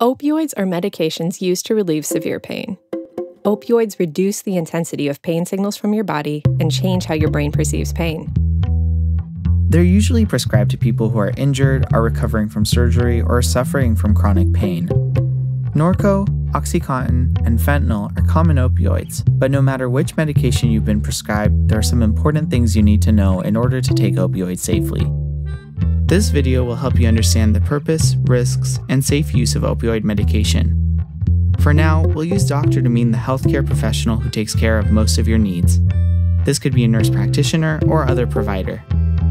Opioids are medications used to relieve severe pain. Opioids reduce the intensity of pain signals from your body and change how your brain perceives pain. They're usually prescribed to people who are injured, are recovering from surgery, or are suffering from chronic pain. Norco, OxyContin, and fentanyl are common opioids, but no matter which medication you've been prescribed, there are some important things you need to know in order to take opioids safely. This video will help you understand the purpose, risks, and safe use of opioid medication. For now, we'll use doctor to mean the healthcare professional who takes care of most of your needs. This could be a nurse practitioner or other provider.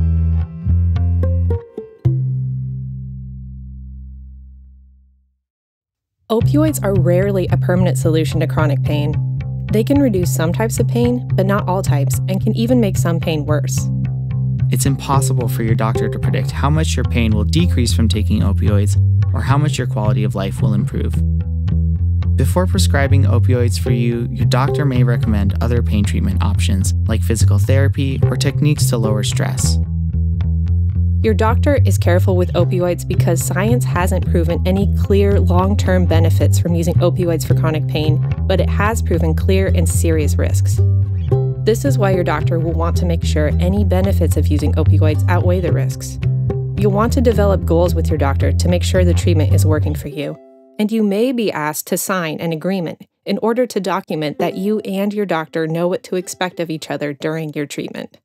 Opioids are rarely a permanent solution to chronic pain. They can reduce some types of pain, but not all types, and can even make some pain worse. It's impossible for your doctor to predict how much your pain will decrease from taking opioids or how much your quality of life will improve. Before prescribing opioids for you, your doctor may recommend other pain treatment options like physical therapy or techniques to lower stress. Your doctor is careful with opioids because science hasn't proven any clear long-term benefits from using opioids for chronic pain, but it has proven clear and serious risks. This is why your doctor will want to make sure any benefits of using opioids outweigh the risks. You'll want to develop goals with your doctor to make sure the treatment is working for you, and you may be asked to sign an agreement in order to document that you and your doctor know what to expect of each other during your treatment.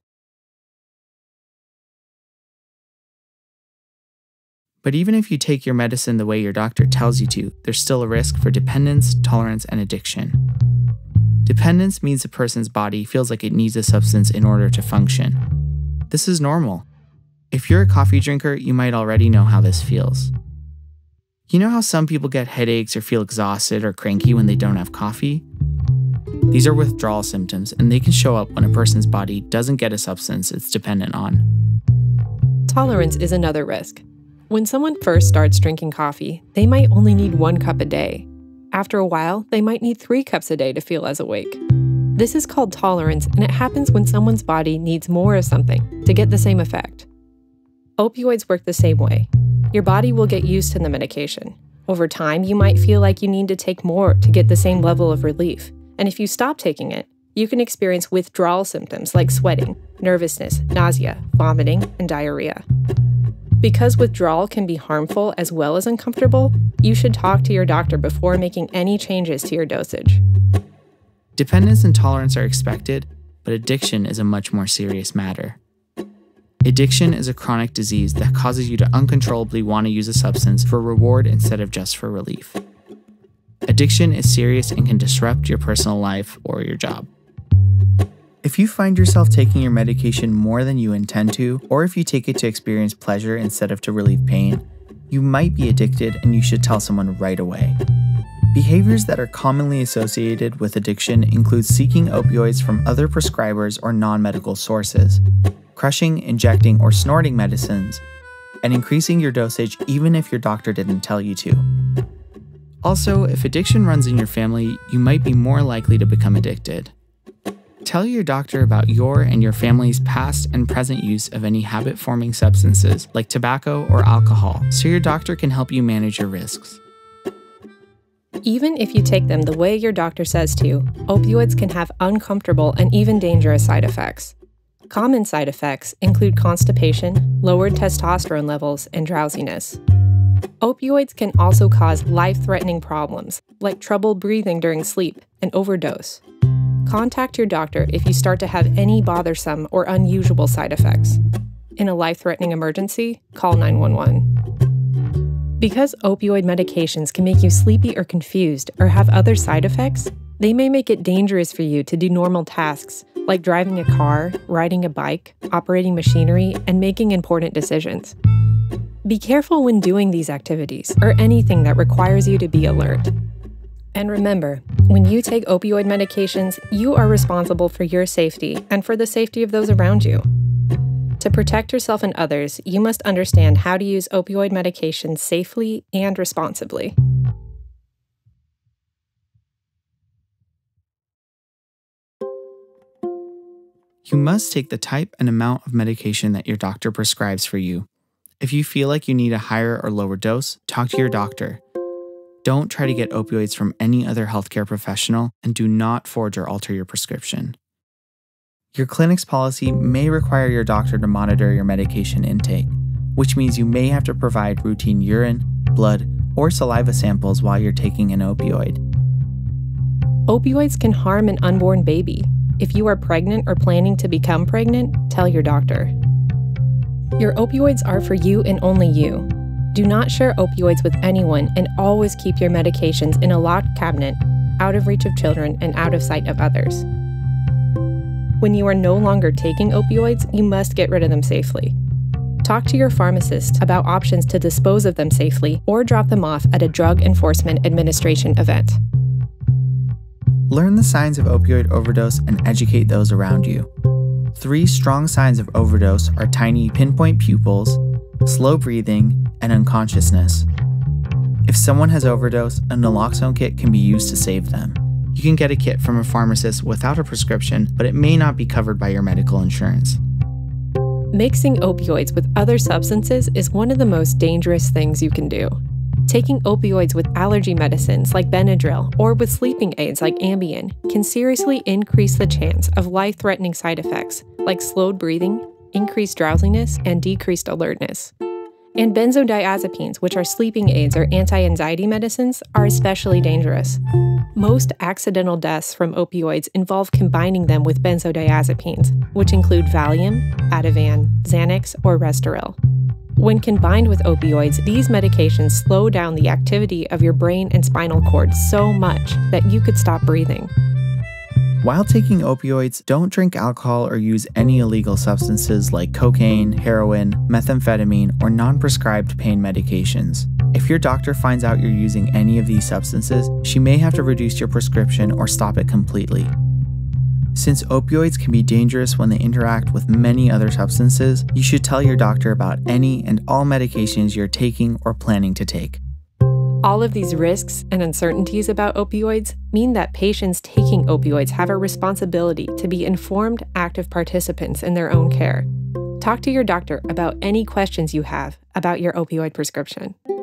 But even if you take your medicine the way your doctor tells you to, there's still a risk for dependence, tolerance, and addiction. Dependence means a person's body feels like it needs a substance in order to function. This is normal. If you're a coffee drinker, you might already know how this feels. You know how some people get headaches or feel exhausted or cranky when they don't have coffee? These are withdrawal symptoms, and they can show up when a person's body doesn't get a substance it's dependent on. Tolerance is another risk. When someone first starts drinking coffee, they might only need 1 cup a day. After a while, they might need 3 cups a day to feel as awake. This is called tolerance, and it happens when someone's body needs more of something to get the same effect. Opioids work the same way. Your body will get used to the medication. Over time, you might feel like you need to take more to get the same level of relief. And if you stop taking it, you can experience withdrawal symptoms like sweating, nervousness, nausea, vomiting, and diarrhea. Because withdrawal can be harmful as well as uncomfortable, you should talk to your doctor before making any changes to your dosage. Dependence and tolerance are expected, but addiction is a much more serious matter. Addiction is a chronic disease that causes you to uncontrollably want to use a substance for reward instead of just for relief. Addiction is serious and can disrupt your personal life or your job. If you find yourself taking your medication more than you intend to, or if you take it to experience pleasure instead of to relieve pain, you might be addicted and you should tell someone right away. Behaviors that are commonly associated with addiction include seeking opioids from other prescribers or non-medical sources, crushing, injecting, or snorting medicines, and increasing your dosage even if your doctor didn't tell you to. Also, if addiction runs in your family, you might be more likely to become addicted. Tell your doctor about your and your family's past and present use of any habit-forming substances like tobacco or alcohol, so your doctor can help you manage your risks. Even if you take them the way your doctor says to, opioids can have uncomfortable and even dangerous side effects. Common side effects include constipation, lowered testosterone levels, and drowsiness. Opioids can also cause life-threatening problems, like trouble breathing during sleep and overdose. Contact your doctor if you start to have any bothersome or unusual side effects. In a life-threatening emergency, call 911. Because opioid medications can make you sleepy or confused or have other side effects, they may make it dangerous for you to do normal tasks like driving a car, riding a bike, operating machinery, and making important decisions. Be careful when doing these activities or anything that requires you to be alert. And remember, when you take opioid medications, you are responsible for your safety and for the safety of those around you. To protect yourself and others, you must understand how to use opioid medications safely and responsibly. You must take the type and amount of medication that your doctor prescribes for you. If you feel like you need a higher or lower dose, talk to your doctor. Don't try to get opioids from any other healthcare professional, and do not forge or alter your prescription. Your clinic's policy may require your doctor to monitor your medication intake, which means you may have to provide routine urine, blood, or saliva samples while you're taking an opioid. Opioids can harm an unborn baby. If you are pregnant or planning to become pregnant, tell your doctor. Your opioids are for you and only you. Do not share opioids with anyone, and always keep your medications in a locked cabinet, out of reach of children and out of sight of others. When you are no longer taking opioids, you must get rid of them safely. Talk to your pharmacist about options to dispose of them safely, or drop them off at a Drug Enforcement Administration event. Learn the signs of opioid overdose and educate those around you. 3 strong signs of overdose are tiny pinpoint pupils, slow breathing, and unconsciousness. If someone has overdosed, a naloxone kit can be used to save them. You can get a kit from a pharmacist without a prescription, but it may not be covered by your medical insurance. Mixing opioids with other substances is one of the most dangerous things you can do. Taking opioids with allergy medicines like Benadryl or with sleeping aids like Ambien can seriously increase the chance of life-threatening side effects like slowed breathing, increased drowsiness, and decreased alertness. And benzodiazepines, which are sleeping aids or anti-anxiety medicines, are especially dangerous. Most accidental deaths from opioids involve combining them with benzodiazepines, which include Valium, Ativan, Xanax, or Restoril. When combined with opioids, these medications slow down the activity of your brain and spinal cord so much that you could stop breathing. While taking opioids, don't drink alcohol or use any illegal substances like cocaine, heroin, methamphetamine, or non-prescribed pain medications. If your doctor finds out you're using any of these substances, she may have to reduce your prescription or stop it completely. Since opioids can be dangerous when they interact with many other substances, you should tell your doctor about any and all medications you're taking or planning to take. All of these risks and uncertainties about opioids mean that patients taking opioids have a responsibility to be informed, active participants in their own care. Talk to your doctor about any questions you have about your opioid prescription.